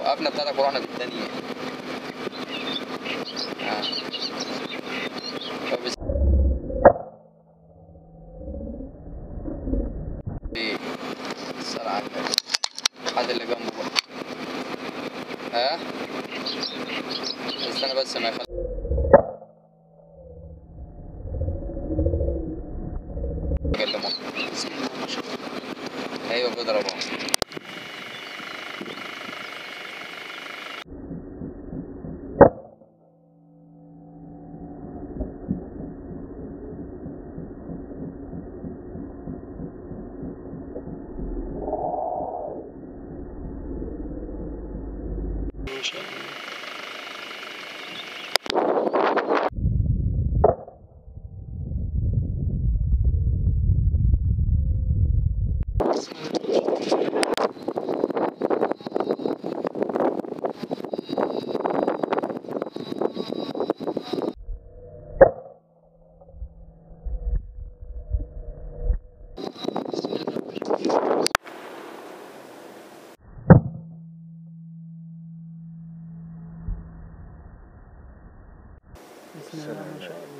القفله بتاعتك ورحنا بالتانية. طب ايه الصلاة على النبي، حد اللي جنبه بقى. ها استنى بس ما يخلي يكلمه. بسم الله ما شاء الله. ايوه بيضرب اهو. ما شاء الله. بسم الله ما شاء الله.